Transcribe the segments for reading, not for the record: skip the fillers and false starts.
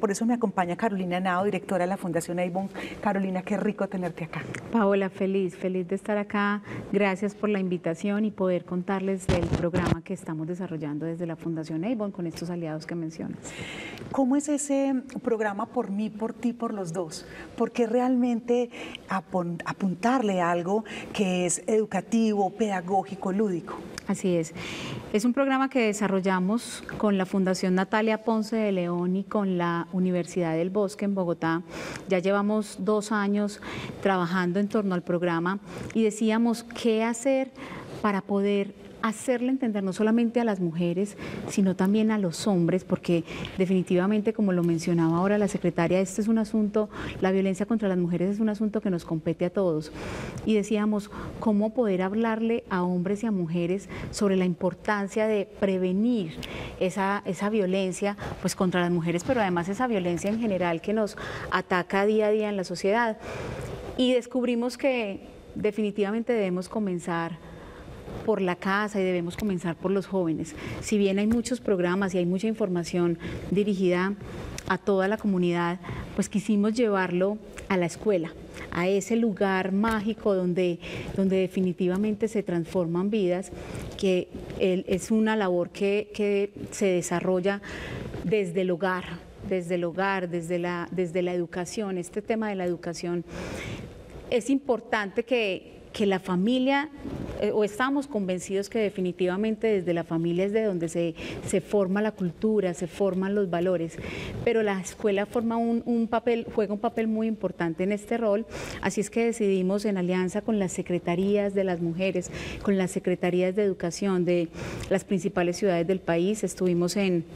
Por eso me acompaña Carolina Henao, directora de la Fundación Avon. Carolina, qué rico tenerte acá. Paola, feliz de estar acá. Gracias por la invitación y poder contarles del programa que estamos desarrollando desde la Fundación Avon con estos aliados que mencionas. ¿Cómo es ese programa Por mí, por ti, por los dos? Porque realmente apuntarle a algo que es educativo, pedagógico, lúdico. Así es un programa que desarrollamos con la Fundación Natalia Ponce de León y con la Universidad del Bosque en Bogotá. Ya llevamos 2 años trabajando en torno al programa y decíamos qué hacer para poder hacerle entender no solamente a las mujeres, sino también a los hombres, porque definitivamente, como lo mencionaba ahora la secretaria, este es un asunto, la violencia contra las mujeres es un asunto que nos compete a todos. Y decíamos, ¿cómo poder hablarle a hombres y a mujeres sobre la importancia de prevenir esa violencia pues, contra las mujeres, pero además esa violencia en general que nos ataca día a día en la sociedad? Y descubrimos que definitivamente debemos comenzar por la casa y debemos comenzar por los jóvenes. Si bien hay muchos programas y hay mucha información dirigida a toda la comunidad, pues quisimos llevarlo a la escuela, a ese lugar mágico donde definitivamente se transforman vidas, que es una labor que se desarrolla desde el hogar, desde la educación. Este tema de la educación es importante que la familia, o estamos convencidos que definitivamente desde la familia es de donde se forma la cultura, se forman los valores, pero la escuela juega un papel muy importante en este rol, así es que decidimos en alianza con las secretarías de las mujeres, con las secretarías de educación de las principales ciudades del país, estamos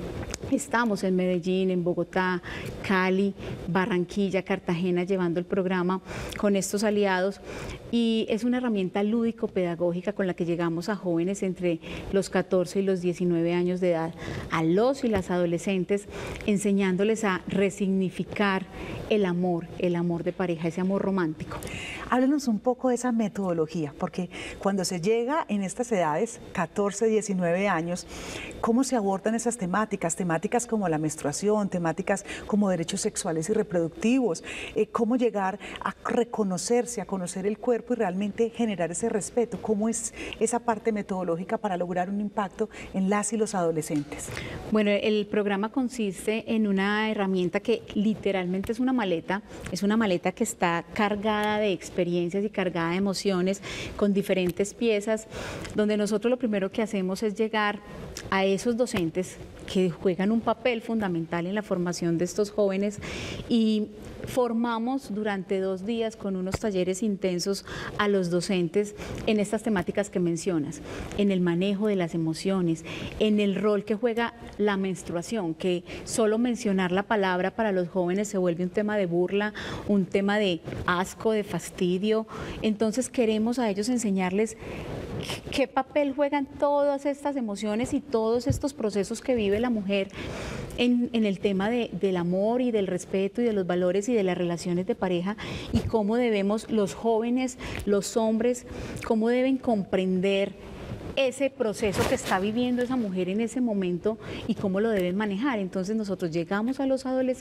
en Medellín, en Bogotá, Cali, Barranquilla, Cartagena, llevando el programa con estos aliados, y es una herramienta lúdico-pedagógica con la que llegamos a jóvenes entre los 14 y los 19 años de edad, a los y las adolescentes, enseñándoles a resignificar el amor de pareja, ese amor romántico. Háblenos un poco de esa metodología, porque cuando se llega en estas edades, 14, 19 años, ¿cómo se abordan esas temáticas? Temáticas como la menstruación, temáticas como derechos sexuales y reproductivos, cómo llegar a reconocerse, a conocer el cuerpo y realmente generar ese respeto. ¿Cómo es esa parte metodológica para lograr un impacto en las y los adolescentes? Bueno, el programa consiste en una herramienta que literalmente es una maleta que está cargada de experiencias y cargada de emociones con diferentes piezas, donde nosotros lo primero que hacemos es llegar a esos docentes que juegan un papel fundamental en la formación de estos jóvenes y formamos durante 2 días con unos talleres intensos a los docentes en estas temáticas que mencionas, en el manejo de las emociones, en el rol que juega la menstruación, que solo mencionar la palabra para los jóvenes se vuelve un tema de burla, un tema de asco, de fastidio. Entonces queremos a ellos enseñarles qué papel juegan todas estas emociones y todos estos procesos que vive la mujer en el tema del amor y del respeto y de los valores y de las relaciones de pareja, y cómo debemos los jóvenes, los hombres, cómo deben comprender ese proceso que está viviendo esa mujer en ese momento y cómo lo deben manejar. Entonces nosotros llegamos a los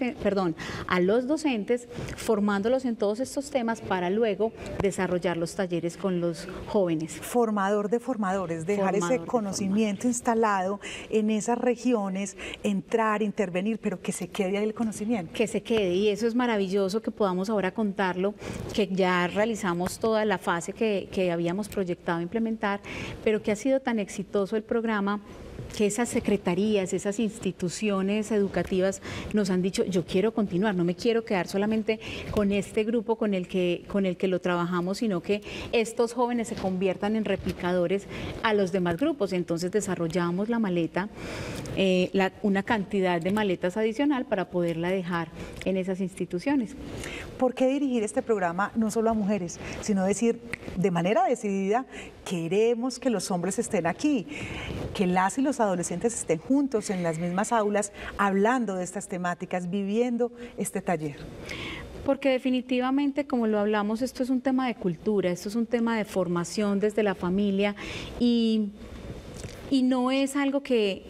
docentes, formándolos en todos estos temas para luego desarrollar los talleres con los jóvenes. Formador de formadores, dejar ese conocimiento instalado en esas regiones, entrar, intervenir, pero que se quede ahí el conocimiento. Que se quede, y eso es maravilloso que podamos ahora contarlo, que ya realizamos toda la fase que habíamos proyectado implementar, pero que ha sido tan exitoso el programa que esas secretarías, esas instituciones educativas nos han dicho, yo quiero continuar, no me quiero quedar solamente con este grupo con el que lo trabajamos, sino que estos jóvenes se conviertan en replicadores a los demás grupos. Entonces desarrollamos la maleta, una cantidad de maletas adicional para poderla dejar en esas instituciones. ¿Por qué dirigir este programa no solo a mujeres, sino decir de manera decidida, queremos que los hombres estén aquí, que las y los adolescentes estén juntos en las mismas aulas, hablando de estas temáticas, viviendo este taller? Porque definitivamente, como lo hablamos, esto es un tema de cultura, esto es un tema de formación desde la familia y no es algo que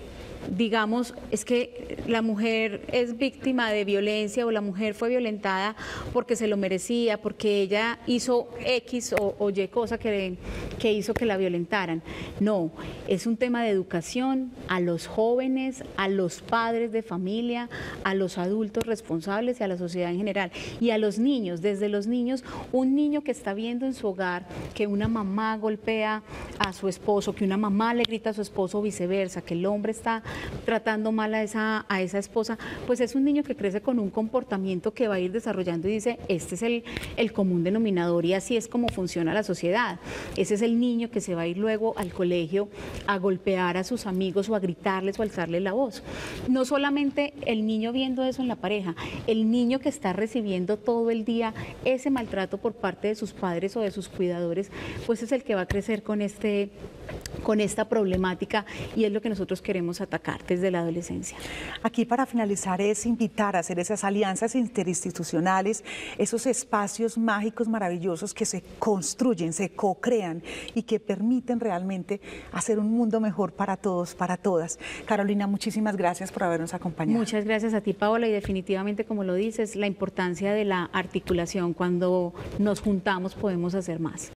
digamos, es que la mujer es víctima de violencia o la mujer fue violentada porque se lo merecía, porque ella hizo X o Y cosa que hizo que la violentaran. No, es un tema de educación a los jóvenes, a los padres de familia, a los adultos responsables y a la sociedad en general. Y a los niños, desde los niños, un niño que está viendo en su hogar que una mamá golpea a su esposo, que una mamá le grita a su esposo o viceversa, que el hombre está tratando mal a esa esposa, pues es un niño que crece con un comportamiento que va a ir desarrollando y dice, este es el común denominador y así es como funciona la sociedad. Ese es el niño que se va a ir luego al colegio a golpear a sus amigos o a gritarles o a alzarles la voz. No solamente el niño viendo eso en la pareja, el niño que está recibiendo todo el día ese maltrato por parte de sus padres o de sus cuidadores, pues es el que va a crecer con esta problemática y es lo que nosotros queremos atacar desde la adolescencia. Aquí para finalizar es invitar a hacer esas alianzas interinstitucionales, esos espacios mágicos maravillosos que se construyen, se co-crean y que permiten realmente hacer un mundo mejor para todos, para todas. Carolina, muchísimas gracias por habernos acompañado. Muchas gracias a ti, Paola, y definitivamente, como lo dices, la importancia de la articulación. Cuando nos juntamos podemos hacer más.